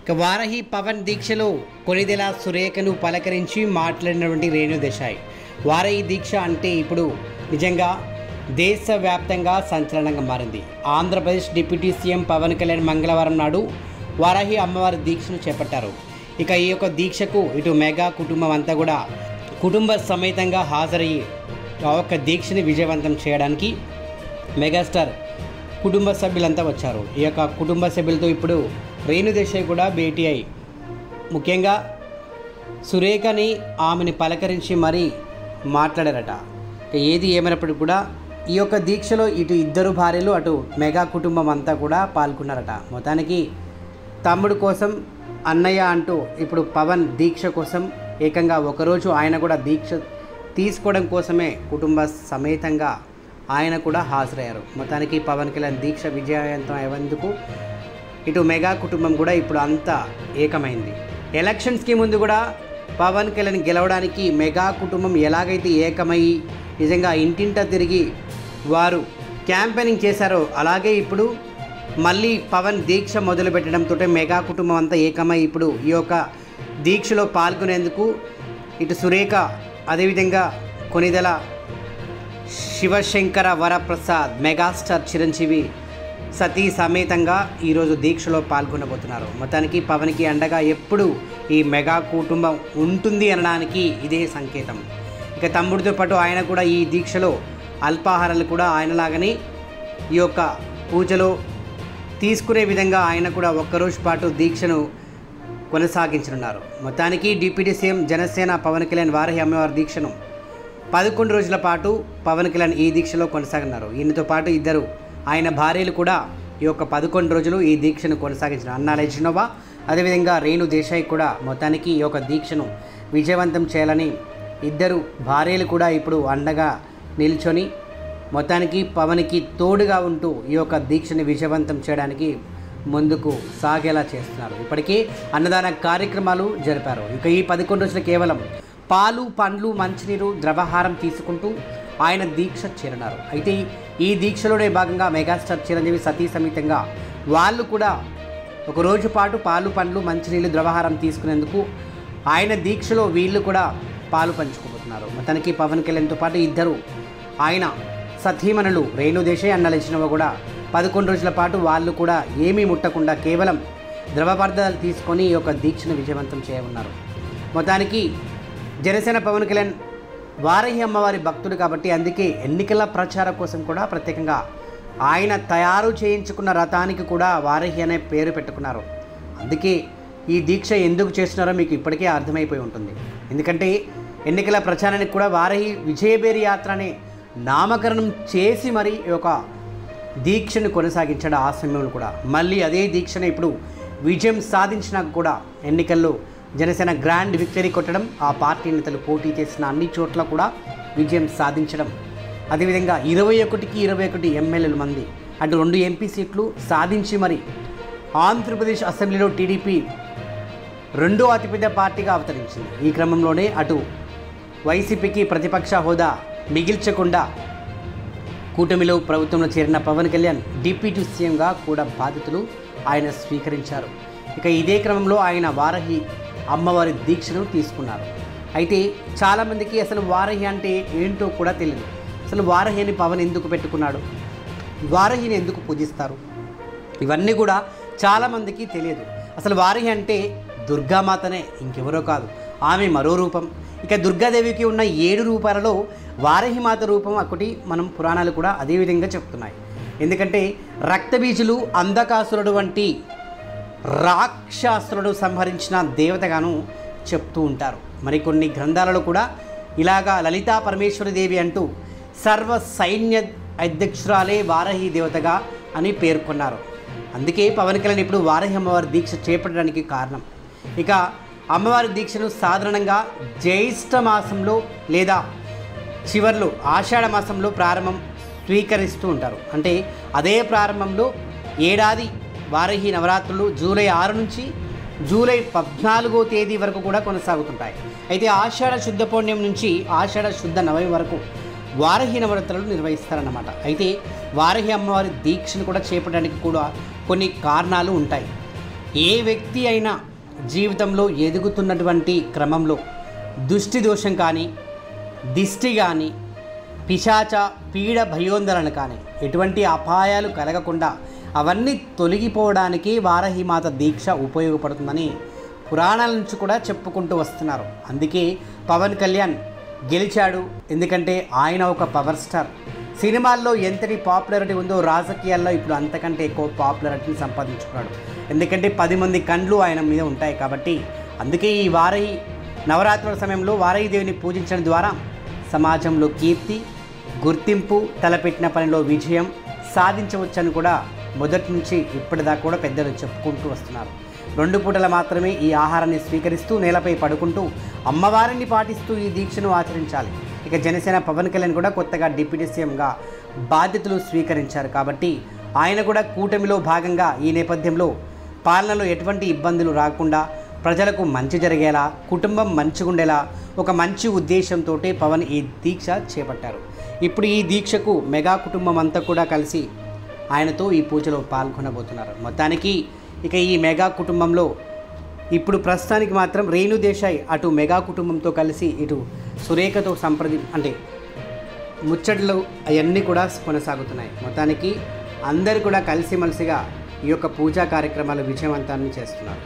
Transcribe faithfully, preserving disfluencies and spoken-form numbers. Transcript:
ఇక వారాహి పవన్ దీక్షలో కొనిదెల సురేఖను పలకరించి మాట్లాడినటువంటి రేణు దేశాయ్. వారాహి దీక్ష అంటే ఇప్పుడు నిజంగా దేశవ్యాప్తంగా సంచలనంగా మారింది. ఆంధ్రప్రదేశ్ డిప్యూటీ సీఎం పవన్ కళ్యాణ్ మంగళవారం నాడు వారాహి అమ్మవారి దీక్షను చేపట్టారు. ఇక ఈ యొక్క దీక్షకు ఇటు మెగా కుటుంబం అంతా కూడా కుటుంబ సమేతంగా హాజరయ్యి ఆ యొక్క దీక్షని విజయవంతం చేయడానికి మెగాస్టార్ కుటుంబ సభ్యులంతా వచ్చారు. ఈ యొక్క కుటుంబ సభ్యులతో ఇప్పుడు రేణు దేశాయ్ కూడా భేటీ అయి ముఖ్యంగా సురేఖని ఆమెని పలకరించి మరీ మాట్లాడారట. ఏది ఏమైనప్పటికీ కూడా ఈ యొక్క దీక్షలో ఇటు ఇద్దరు భార్యలు అటు మెగా కుటుంబం అంతా కూడా పాల్గొన్నారట. మొత్తానికి తమ్ముడు కోసం అన్నయ్య అంటూ ఇప్పుడు పవన్ దీక్ష కోసం ఏకంగా ఒకరోజు ఆయన కూడా దీక్ష తీసుకోవడం కోసమే కుటుంబ సమేతంగా ఆయన కూడా హాజరయ్యారు. మొత్తానికి పవన్ కళ్యాణ్ దీక్ష విజయవంతం అయ్యేందుకు ఇటు మెగా కుటుంబం కూడా ఇప్పుడు అంతా ఏకమైంది. ఎలక్షన్స్కి ముందు కూడా పవన్ కళ్యాణ్ గెలవడానికి మెగా కుటుంబం ఎలాగైతే ఏకమై నిజంగా ఇంటింటా తిరిగి వారు క్యాంపెయినింగ్ చేశారో అలాగే ఇప్పుడు మళ్ళీ పవన్ దీక్ష మొదలుపెట్టడంతో మెగా కుటుంబం అంతా ఏకమై ఇప్పుడు ఈ యొక్క దీక్షలో పాల్గొనేందుకు ఇటు సురేఖ అదేవిధంగా కొనిదెల శివశంకర వరప్రసాద్ మెగాస్టార్ చిరంజీవి సతీ సమేతంగా ఈరోజు దీక్షలో పాల్గొనబోతున్నారు. మొత్తానికి పవన్కి అండగా ఎప్పుడు ఈ మెగా కుటుంబం ఉంటుంది అనడానికి ఇదే సంకేతం. ఇక తమ్ముడితో పాటు ఆయన కూడా ఈ దీక్షలో అల్పాహారాలు కూడా ఆయనలాగానే ఈ యొక్క పూజలో తీసుకునే విధంగా ఆయన కూడా ఒక్కరోజు పాటు దీక్షను కొనసాగించనున్నారు. మొత్తానికి డిప్యూటీ సీఎం జనసేన పవన్ కళ్యాణ్ వారాహి అమ్మవారి దీక్షను పదకొండు రోజుల పాటు పవన్ కళ్యాణ్ ఈ దీక్షలో కొనసాగనున్నారు. ఈయనతో పాటు ఇద్దరు ఆయన భార్యలు కూడా ఈ యొక్క పదకొండు రోజులు ఈ దీక్షను కొనసాగించిన అన్నా లెజినోవా అదేవిధంగా రేణు దేశాయ్ కూడా మొత్తానికి ఈ యొక్క దీక్షను విజయవంతం చేయాలని ఇద్దరు భార్యలు కూడా ఇప్పుడు అండగా నిల్చొని మొత్తానికి పవన్కి తోడుగా ఉంటూ ఈ యొక్క దీక్షని విజయవంతం చేయడానికి ముందుకు సాగేలా చేస్తున్నారు. ఇప్పటికే అన్నదాన కార్యక్రమాలు జరిపారు. ఇక ఈ పదకొండు రోజులు కేవలం పాలు పండ్లు మంచినీరు ద్రవాహారం తీసుకుంటూ ఆయన దీక్ష చేరన్నారు. అయితే ఈ దీక్షలోనే భాగంగా మెగాస్టార్ చిరంజీవి సతీ సమేతంగా వాళ్ళు కూడా ఒక రోజు పాటు పాలు పండ్లు మంచినీళ్ళు ద్రవాహారం తీసుకునేందుకు ఆయన దీక్షలో వీళ్ళు కూడా పాలు పంచుకోబోతున్నారు. మొత్తానికి పవన్ కళ్యాణ్తో పాటు ఇద్దరు ఆయన సతీమణులు రేణు దేశాయ్ అన్నా లెజినోవా కూడా పదకొండు రోజుల పాటు వాళ్ళు కూడా ఏమీ ముట్టకుండా కేవలం ద్రవ పదార్థాలు తీసుకొని ఈ యొక్క దీక్షను విజయవంతం చేయనున్నారు. మొత్తానికి జనసేన పవన్ కళ్యాణ్ వారాహి అమ్మవారి భక్తుడు కాబట్టి అందుకే ఎన్నికల ప్రచారం కోసం కూడా ప్రత్యేకంగా ఆయన తయారు చేయించుకున్న రథానికి కూడా వారాహి అనే పేరు పెట్టుకున్నారు. అందుకే ఈ దీక్ష ఎందుకు చేస్తున్నారో మీకు ఇప్పటికే అర్థమైపోయి ఉంటుంది. ఎందుకంటే ఎన్నికల ప్రచారానికి కూడా వారాహి విజయబేరి యాత్ర అనే నామకరణం చేసి మరి ఒక దీక్షను కొనసాగించడం ఆ సమయంలో కూడా మళ్ళీ అదే దీక్షను ఇప్పుడు విజయం సాధించినాక కూడా ఎన్నికల్లో జనసేన గ్రాండ్ విక్టరీ కొట్టడం ఆ పార్టీ నేతలు పోటీ చేసిన అన్ని చోట్ల కూడా విజయం సాధించడం అదేవిధంగా ఇరవై ఒకటికి ఇరవై ఒకటి ఎమ్మెల్యేల మంది అటు రెండు ఎంపీ సీట్లు సాధించి మరి ఆంధ్రప్రదేశ్ అసెంబ్లీలో టీడీపీ రెండో అతిపెద్ద పార్టీగా అవతరించింది. ఈ క్రమంలోనే అటు వైసీపీకి ప్రతిపక్ష హోదా మిగిల్చకుండా కూటమిలో ప్రభుత్వంలో చేరిన పవన్ కళ్యాణ్ డిప్యూటీ సీఎంగా కూడా బాధ్యతలు ఆయన స్వీకరించారు. ఇక ఇదే క్రమంలో ఆయన వారాహి అమ్మవారి దీక్షను తీసుకున్నారు. అయితే చాలామందికి అసలు వారాహి అంటే ఏంటో కూడా తెలియదు. అసలు వారాహిని పవన్ ఎందుకు పెట్టుకున్నాడు, వారాహిని ఎందుకు పూజిస్తారు, ఇవన్నీ కూడా చాలామందికి తెలియదు. అసలు వారాహి అంటే దుర్గామాతనే, ఇంకెవరో కాదు, ఆమె మరో రూపం. ఇక దుర్గాదేవికి ఉన్న ఏడు రూపాలలో వారాహి మాత రూపం ఒకటి మనం పురాణాలు కూడా అదేవిధంగా చెప్తున్నాయి. ఎందుకంటే రక్తబీజులు అంధకాసురుడు వంటి రాక్షసులను సంహరించిన దేవతగాను చెప్తూ ఉంటారు. మరికొన్ని గ్రంథాలలో కూడా ఇలాగా లలితా పరమేశ్వరి దేవి అంటూ సర్వ సైన్య అధ్యక్షురాలే వారాహి దేవతగా అని పేర్కొన్నారు. అందుకే పవన్ కళ్యాణ్ ఇప్పుడు వారాహి అమ్మవారి దీక్ష చేపట్టడానికి కారణం. ఇక అమ్మవారి దీక్షను సాధారణంగా జ్యేష్ఠ మాసంలో లేదా చివర్లో ఆషాఢ మాసంలో ప్రారంభం స్వీకరిస్తూ ఉంటారు. అంటే అదే ప్రారంభంలో ఏడాది వారాహి నవరాత్రులు జూలై ఆరు నుంచి జూలై పద్నాలుగో తేదీ వరకు కూడా కొనసాగుతుంటాయి. అయితే ఆషాఢ శుద్ధ పౌర్ణమి నుంచి ఆషాఢ శుద్ధ నవమి వరకు వారాహి నవరాత్రులు నిర్వహిస్తారన్నమాట. అయితే వారాహి అమ్మవారి దీక్షను కూడా చేపట్టడానికి కూడా కొన్ని కారణాలు ఉంటాయి. ఏ వ్యక్తి అయినా జీవితంలో ఎదుగుతున్నటువంటి క్రమంలో దుష్టి దోషం కానీ, దిష్టి కానీ, పిశాచ పీడ భయోందరణ కానీ ఎటువంటి అపాయాలు కలగకుండా అవన్నీ తొలగిపోవడానికి వారాహిమాత దీక్ష ఉపయోగపడుతుందని పురాణాల నుంచి కూడా చెప్పుకుంటూ వస్తున్నారు. అందుకే పవన్ కళ్యాణ్ గెలిచాడు. ఎందుకంటే ఆయన ఒక పవర్ స్టార్. సినిమాల్లో ఎంతటి పాపులారిటీ ఉందో రాజకీయాల్లో ఇప్పుడు అంతకంటే ఎక్కువ పాపులారిటీని సంపాదించుకున్నాడు. ఎందుకంటే పది మంది కండ్లు ఆయన మీద ఉంటాయి కాబట్టి. అందుకే ఈ వారాహి నవరాత్రుల సమయంలో వారాహి దేవిని పూజించడం ద్వారా సమాజంలో కీర్తి, గుర్తింపు, తలపెట్టిన పనిలో విజయం సాధించవచ్చని కూడా మొదటి నుంచి ఇప్పటిదాకా కూడా పెద్దలు చెప్పుకుంటూ వస్తున్నారు. రెండు పూటల మాత్రమే ఈ ఆహారాన్ని స్వీకరిస్తూ నేలపై పడుకుంటూ అమ్మవారిని పాటిస్తూ ఈ దీక్షను ఆచరించాలి. ఇక జనసేన పవన్ కళ్యాణ్ కూడా కొత్తగా డిప్యూటీ సీఎంగా బాధ్యతలు స్వీకరించారు కాబట్టి ఆయన కూడా కూటమిలో భాగంగా ఈ నేపథ్యంలో పాలనలో ఎటువంటి ఇబ్బందులు రాకుండా ప్రజలకు మంచి జరిగేలా, కుటుంబం మంచిగుండేలా ఒక మంచి ఉద్దేశంతో పవన్ ఈ దీక్ష చేపట్టారు. ఇప్పుడు ఈ దీక్షకు మెగా కుటుంబం అంతా కూడా కలిసి ఆయనతో ఈ పూజలో పాల్గొనబోతున్నారు. మొత్తానికి ఇక ఈ మెగా కుటుంబంలో ఇప్పుడు ప్రస్తుతానికి మాత్రం రేణు దేశాయ్ అటు మెగా కుటుంబంతో కలిసి ఇటు సురేఖతో సంప్రది అంటే ముచ్చట్లు అవన్నీ కూడా కొనసాగుతున్నాయి. మొత్తానికి అందరు కూడా కలిసిమెలిసిగా ఈ యొక్క పూజా కార్యక్రమాలు విజయవంతాన్ని చేస్తున్నారు.